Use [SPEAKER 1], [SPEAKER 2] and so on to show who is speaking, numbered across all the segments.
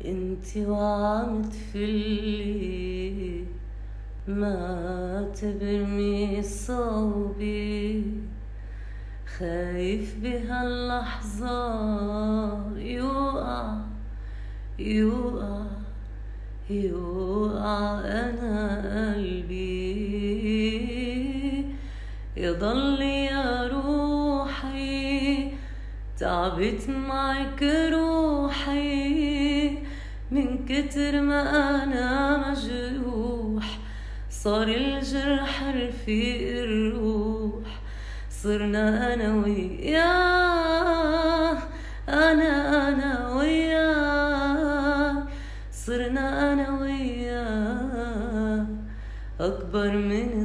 [SPEAKER 1] انتي وعم تفلي ما تبرمي صوبي، خايف بهاللحظة يوقع يوقع يوقع أنا قلبي، يضل يا روحي تعبت معك روحي، من كتر ما أنا مجروح صار الجرح رفيق الروح، صرنا أنا وياه أنا وياه، صرنا أنا وياه أكبر من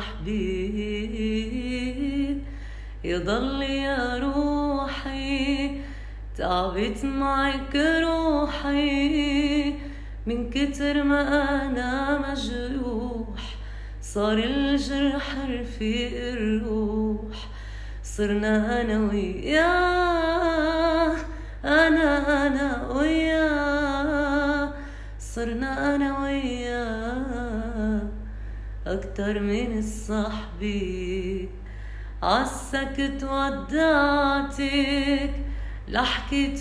[SPEAKER 1] الصحبة، يضل يا روحي تعبت معك روحي، من كتر ما أنا مجروح صار الجرح رفيق الروح، صرنا أنا وياه أنا وياه، صرنا أنا وياه أكتر من الصحبة. عالسكت ودعتك لحكيت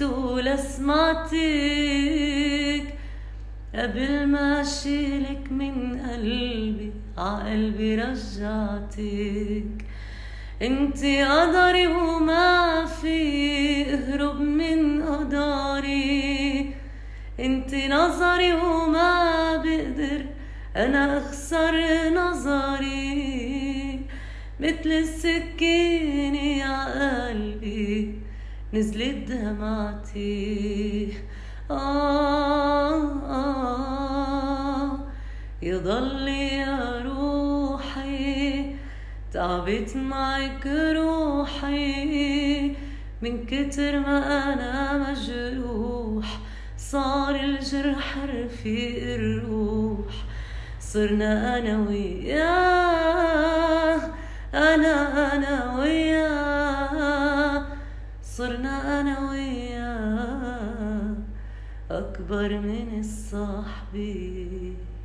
[SPEAKER 1] ولسمعتك، قبل ما أشيلك من قلبي عقلبي رجعتك، انتي قدري وما في اهرب من قدري، انتي نظري وما بقدر انا اخسر نظري، مثل السكينة يا قلبي نزلت دمعتي. يضل يا روحي تعبت معك روحي، من كتر ما أنا مجروح صار الجرح رفيق الروح، صرنا أنا وياه أنا وياه، صرنا أنا وياه أكبر من الصحبة.